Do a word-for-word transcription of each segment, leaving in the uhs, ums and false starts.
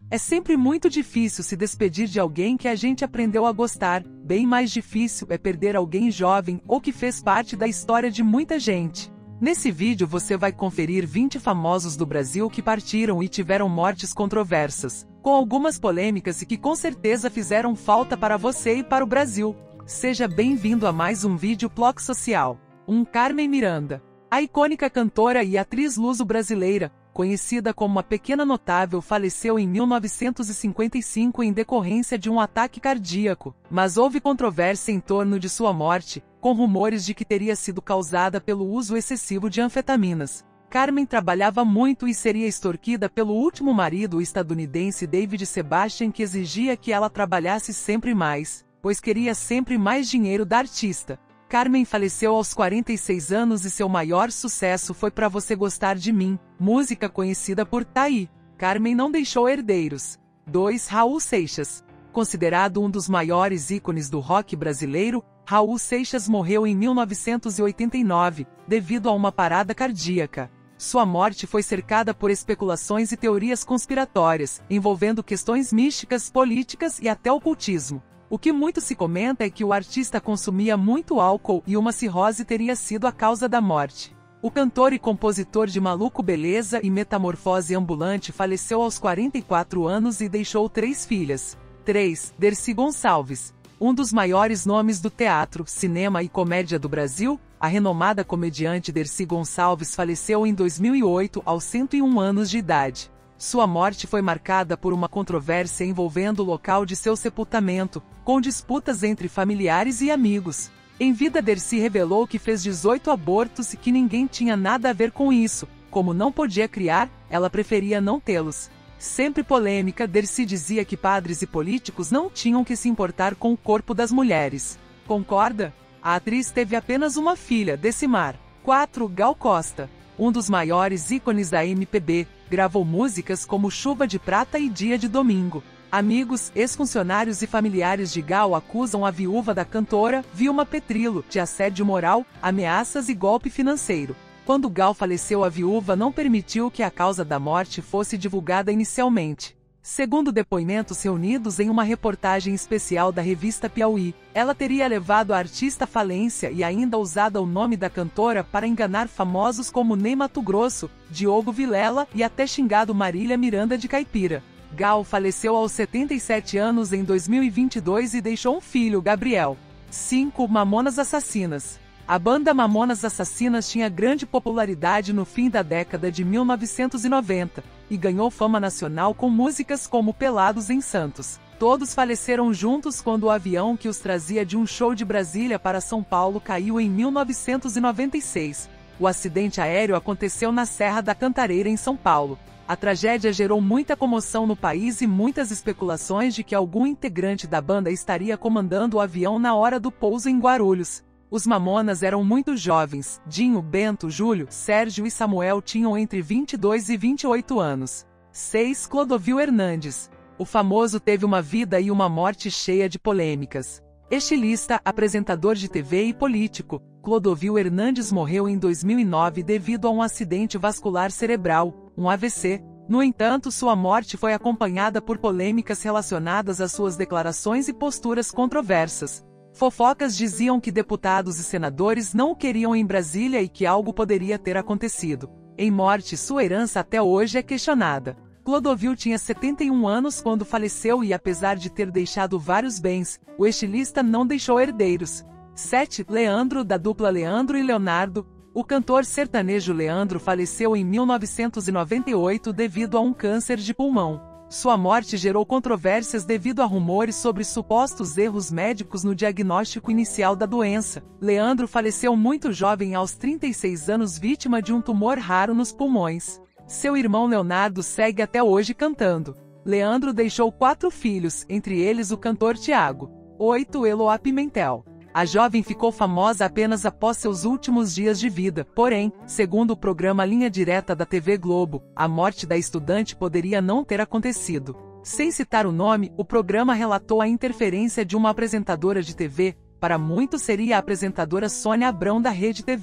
É sempre muito difícil se despedir de alguém que a gente aprendeu a gostar, bem mais difícil é perder alguém jovem ou que fez parte da história de muita gente. Nesse vídeo você vai conferir vinte famosos do Brasil que partiram e tiveram mortes controversas, com algumas polêmicas e que com certeza fizeram falta para você e para o Brasil. Seja bem-vindo a mais um vídeo Ploc Social. um Carmen Miranda. A icônica cantora e atriz luso-brasileira, conhecida como a Pequena Notável, faleceu em mil novecentos e cinquenta e cinco em decorrência de um ataque cardíaco, mas houve controvérsia em torno de sua morte, com rumores de que teria sido causada pelo uso excessivo de anfetaminas. Carmen trabalhava muito e seria extorquida pelo último marido, o estadunidense David Sebastian, que exigia que ela trabalhasse sempre mais, pois queria sempre mais dinheiro da artista. Carmen faleceu aos quarenta e seis anos e seu maior sucesso foi Pra Você Gostar de Mim, música conhecida por Tá Aí. Carmen não deixou herdeiros. dois Raul Seixas. Considerado um dos maiores ícones do rock brasileiro, Raul Seixas morreu em mil novecentos e oitenta e nove, devido a uma parada cardíaca. Sua morte foi cercada por especulações e teorias conspiratórias, envolvendo questões místicas, políticas e até ocultismo. O que muito se comenta é que o artista consumia muito álcool e uma cirrose teria sido a causa da morte. O cantor e compositor de Maluco Beleza e Metamorfose Ambulante faleceu aos quarenta e quatro anos e deixou três filhas. três Dercy Gonçalves. Um dos maiores nomes do teatro, cinema e comédia do Brasil, a renomada comediante Dercy Gonçalves faleceu em dois mil e oito aos cento e um anos de idade. Sua morte foi marcada por uma controvérsia envolvendo o local de seu sepultamento, com disputas entre familiares e amigos. Em vida, Dercy revelou que fez dezoito abortos e que ninguém tinha nada a ver com isso. Como não podia criar, ela preferia não tê-los. Sempre polêmica, Dercy dizia que padres e políticos não tinham que se importar com o corpo das mulheres. Concorda? A atriz teve apenas uma filha, Decimar. quatro Gal Costa. Um dos maiores ícones da M P B, gravou músicas como Chuva de Prata e Dia de Domingo. Amigos, ex-funcionários e familiares de Gal acusam a viúva da cantora, Vilma Petrillo, de assédio moral, ameaças e golpe financeiro. Quando Gal faleceu, a viúva não permitiu que a causa da morte fosse divulgada inicialmente. Segundo depoimentos reunidos em uma reportagem especial da revista Piauí, ela teria levado a artista à falência e ainda usado o nome da cantora para enganar famosos como Ney Matogrosso, Diogo Vilela e até xingado Marília Miranda de Caipira. Gal faleceu aos setenta e sete anos em dois mil e vinte e dois e deixou um filho, Gabriel. cinco Mamonas Assassinas. A banda Mamonas Assassinas tinha grande popularidade no fim da década de mil novecentos e noventa, e ganhou fama nacional com músicas como Pelados em Santos. Todos faleceram juntos quando o avião que os trazia de um show de Brasília para São Paulo caiu em mil novecentos e noventa e seis. O acidente aéreo aconteceu na Serra da Cantareira, em São Paulo. A tragédia gerou muita comoção no país e muitas especulações de que algum integrante da banda estaria comandando o avião na hora do pouso em Guarulhos. Os Mamonas eram muito jovens. Dinho, Bento, Júlio, Sérgio e Samuel tinham entre vinte e dois e vinte e oito anos. seis Clodovil Hernandes. O famoso teve uma vida e uma morte cheia de polêmicas. Estilista, apresentador de T V e político, Clodovil Hernandes morreu em dois mil e nove devido a um acidente vascular cerebral, um A V C. No entanto, sua morte foi acompanhada por polêmicas relacionadas às suas declarações e posturas controversas. Fofocas diziam que deputados e senadores não o queriam em Brasília e que algo poderia ter acontecido. Em morte, sua herança até hoje é questionada. Clodovil tinha setenta e um anos quando faleceu e, apesar de ter deixado vários bens, o estilista não deixou herdeiros. sete Leandro, da dupla Leandro e Leonardo. O cantor sertanejo Leandro faleceu em mil novecentos e noventa e oito devido a um câncer de pulmão. Sua morte gerou controvérsias devido a rumores sobre supostos erros médicos no diagnóstico inicial da doença. Leandro faleceu muito jovem, aos trinta e seis anos, vítima de um tumor raro nos pulmões. Seu irmão Leonardo segue até hoje cantando. Leandro deixou quatro filhos, entre eles o cantor Thiago. oito Eloá Pimentel. A jovem ficou famosa apenas após seus últimos dias de vida, porém, segundo o programa Linha Direta da T V Globo, a morte da estudante poderia não ter acontecido. Sem citar o nome, o programa relatou a interferência de uma apresentadora de T V, para muitos seria a apresentadora Sônia Abrão da Rede T V.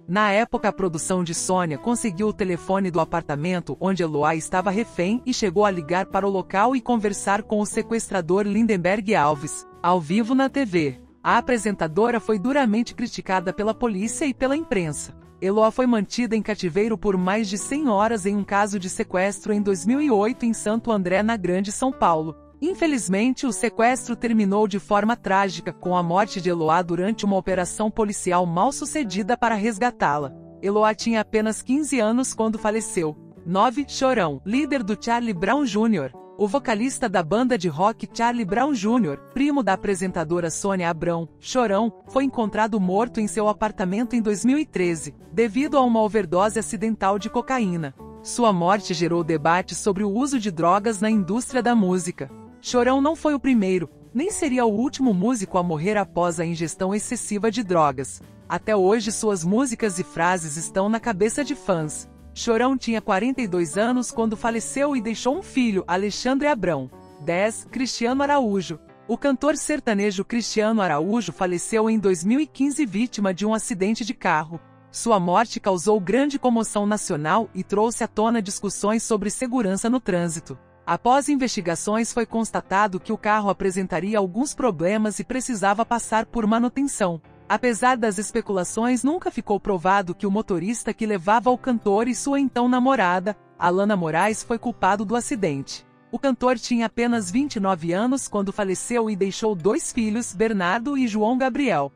Na época, a produção de Sônia conseguiu o telefone do apartamento onde Eloá estava refém e chegou a ligar para o local e conversar com o sequestrador Lindenberg Alves, ao vivo na T V. A apresentadora foi duramente criticada pela polícia e pela imprensa. Eloá foi mantida em cativeiro por mais de cem horas em um caso de sequestro em dois mil e oito em Santo André na Grande São Paulo. Infelizmente, o sequestro terminou de forma trágica, com a morte de Eloá durante uma operação policial mal sucedida para resgatá-la. Eloá tinha apenas quinze anos quando faleceu. nove. Chorão, líder do Charlie Brown Júnior O vocalista da banda de rock Charlie Brown Júnior, primo da apresentadora Sônia Abrão, Chorão, foi encontrado morto em seu apartamento em dois mil e treze, devido a uma overdose acidental de cocaína. Sua morte gerou debate sobre o uso de drogas na indústria da música. Chorão não foi o primeiro, nem seria o último músico a morrer após a ingestão excessiva de drogas. Até hoje suas músicas e frases estão na cabeça de fãs. Chorão tinha quarenta e dois anos quando faleceu e deixou um filho, Alexandre Abrão. dez. Cristiano Araújo. O cantor sertanejo Cristiano Araújo faleceu em dois mil e quinze vítima de um acidente de carro. Sua morte causou grande comoção nacional e trouxe à tona discussões sobre segurança no trânsito. Após investigações, foi constatado que o carro apresentaria alguns problemas e precisava passar por manutenção. Apesar das especulações, nunca ficou provado que o motorista que levava o cantor e sua então namorada, Alana Moraes, foi culpado do acidente. O cantor tinha apenas vinte e nove anos quando faleceu e deixou dois filhos, Bernardo e João Gabriel.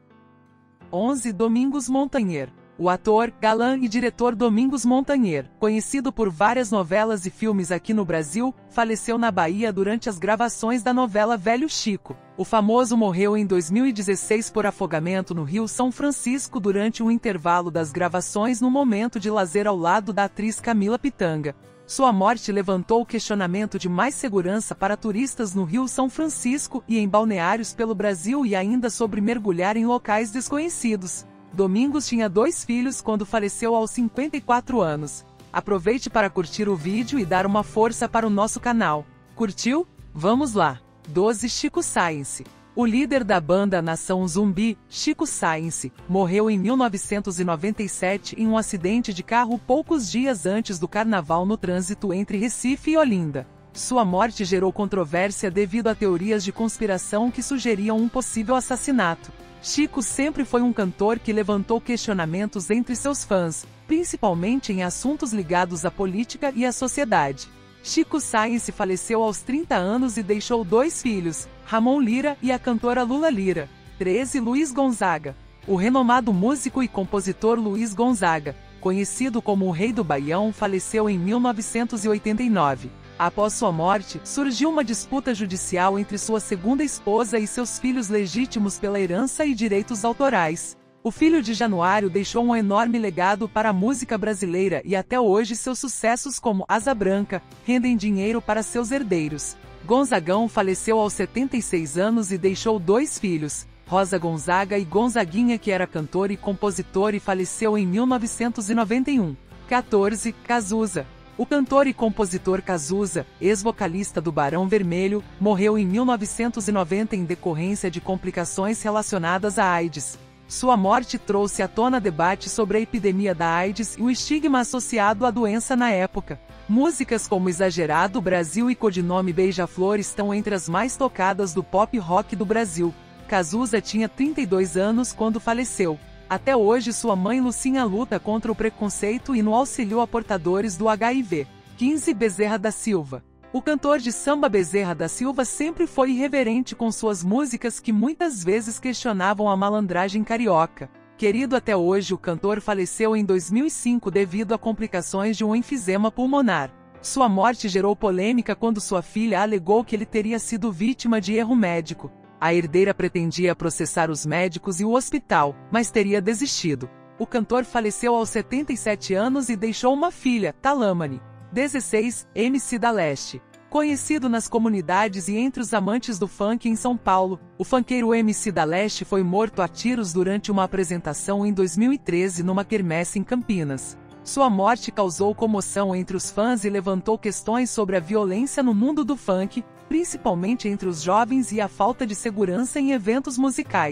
onze. Domingos Montanher. O ator, galã e diretor Domingos Montanher, conhecido por várias novelas e filmes aqui no Brasil, faleceu na Bahia durante as gravações da novela Velho Chico. O famoso morreu em dois mil e dezesseis por afogamento no Rio São Francisco durante um intervalo das gravações no momento de lazer ao lado da atriz Camila Pitanga. Sua morte levantou o questionamento de mais segurança para turistas no Rio São Francisco e em balneários pelo Brasil e ainda sobre mergulhar em locais desconhecidos. Domingos tinha dois filhos quando faleceu aos cinquenta e quatro anos. Aproveite para curtir o vídeo e dar uma força para o nosso canal. Curtiu? Vamos lá! doze. Chico Science. O líder da banda Nação Zumbi, Chico Science, morreu em mil novecentos e noventa e sete em um acidente de carro poucos dias antes do carnaval no trânsito entre Recife e Olinda. Sua morte gerou controvérsia devido a teorias de conspiração que sugeriam um possível assassinato. Chico sempre foi um cantor que levantou questionamentos entre seus fãs, principalmente em assuntos ligados à política e à sociedade. Chico Science faleceu aos trinta anos e deixou dois filhos, Ramon Lira e a cantora Lula Lira. treze. Luiz Gonzaga. O renomado músico e compositor Luiz Gonzaga, conhecido como o Rei do Baião, faleceu em mil novecentos e oitenta e nove. Após sua morte, surgiu uma disputa judicial entre sua segunda esposa e seus filhos legítimos pela herança e direitos autorais. O filho de Januário deixou um enorme legado para a música brasileira e até hoje seus sucessos como Asa Branca rendem dinheiro para seus herdeiros. Gonzagão faleceu aos setenta e seis anos e deixou dois filhos, Rosa Gonzaga e Gonzaguinha, que era cantor e compositor e faleceu em mil novecentos e noventa e um. quatorze. Cazuza. O cantor e compositor Cazuza, ex-vocalista do Barão Vermelho, morreu em mil novecentos e noventa em decorrência de complicações relacionadas à AIDS. Sua morte trouxe à tona debate sobre a epidemia da AIDS e o estigma associado à doença na época. Músicas como Exagerado Brasil e Codinome Beija-Flor estão entre as mais tocadas do pop rock do Brasil. Cazuza tinha trinta e dois anos quando faleceu. Até hoje sua mãe Lucinha luta contra o preconceito e no auxílio a portadores do H I V. quinze. Bezerra da Silva. O cantor de samba Bezerra da Silva sempre foi irreverente com suas músicas que muitas vezes questionavam a malandragem carioca. Querido até hoje, o cantor faleceu em dois mil e cinco devido a complicações de um enfisema pulmonar. Sua morte gerou polêmica quando sua filha alegou que ele teria sido vítima de erro médico. A herdeira pretendia processar os médicos e o hospital, mas teria desistido. O cantor faleceu aos setenta e sete anos e deixou uma filha, Talamani. dezesseis. M C da Leste. Conhecido nas comunidades e entre os amantes do funk em São Paulo, o funkeiro M C da Leste foi morto a tiros durante uma apresentação em dois mil e treze numa quermesse em Campinas. Sua morte causou comoção entre os fãs e levantou questões sobre a violência no mundo do funk, principalmente entre os jovens e a falta de segurança em eventos musicais.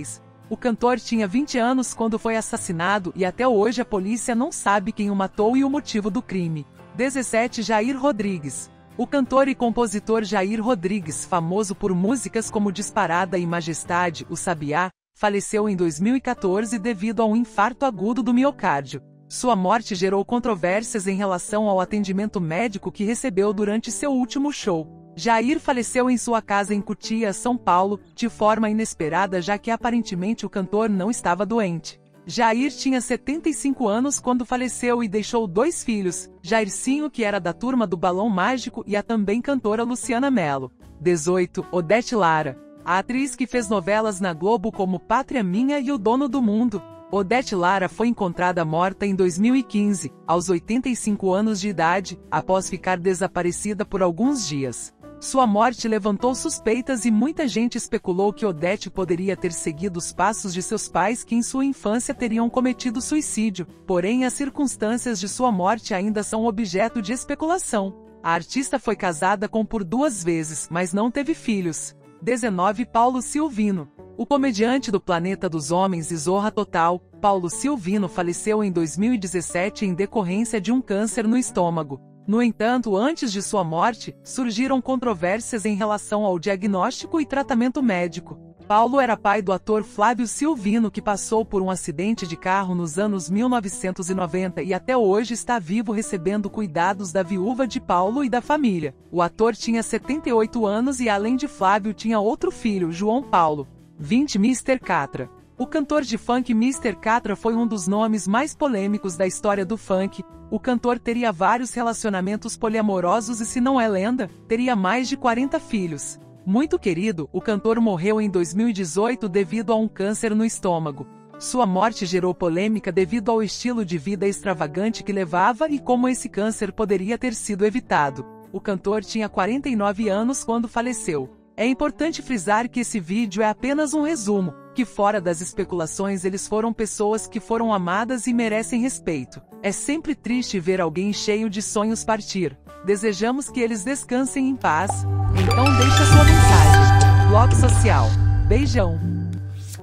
O cantor tinha vinte anos quando foi assassinado e até hoje a polícia não sabe quem o matou e o motivo do crime. dezessete Jair Rodrigues. O cantor e compositor Jair Rodrigues, famoso por músicas como Disparada e Majestade, o Sabiá, faleceu em dois mil e quatorze devido a um infarto agudo do miocárdio. Sua morte gerou controvérsias em relação ao atendimento médico que recebeu durante seu último show. Jair faleceu em sua casa em Cotia, São Paulo, de forma inesperada, já que aparentemente o cantor não estava doente. Jair tinha setenta e cinco anos quando faleceu e deixou dois filhos, Jairzinho, que era da turma do Balão Mágico, e a também cantora Luciana Mello. dezoito Odete Lara. A atriz que fez novelas na Globo como Pátria Minha e O Dono do Mundo. Odete Lara foi encontrada morta em dois mil e quinze, aos oitenta e cinco anos de idade, após ficar desaparecida por alguns dias. Sua morte levantou suspeitas e muita gente especulou que Odete poderia ter seguido os passos de seus pais, que em sua infância teriam cometido suicídio, porém as circunstâncias de sua morte ainda são objeto de especulação. A artista foi casada com por duas vezes, mas não teve filhos. dezenove Paulo Silvino. O comediante do Planeta dos Homens e Zorra Total, Paulo Silvino, faleceu em dois mil e dezessete em decorrência de um câncer no estômago. No entanto, antes de sua morte, surgiram controvérsias em relação ao diagnóstico e tratamento médico. Paulo era pai do ator Flávio Silvino, que passou por um acidente de carro nos anos mil novecentos e noventa e até hoje está vivo, recebendo cuidados da viúva de Paulo e da família. O ator tinha setenta e oito anos e, além de Flávio, tinha outro filho, João Paulo. vinte mister Catra. O cantor de funk mister Catra foi um dos nomes mais polêmicos da história do funk. O cantor teria vários relacionamentos poliamorosos e, se não é lenda, teria mais de quarenta filhos. Muito querido, o cantor morreu em dois mil e dezoito devido a um câncer no estômago. Sua morte gerou polêmica devido ao estilo de vida extravagante que levava e como esse câncer poderia ter sido evitado. O cantor tinha quarenta e nove anos quando faleceu. É importante frisar que esse vídeo é apenas um resumo, que fora das especulações eles foram pessoas que foram amadas e merecem respeito. É sempre triste ver alguém cheio de sonhos partir. Desejamos que eles descansem em paz. Então deixa sua mensagem. Blog Social. Beijão.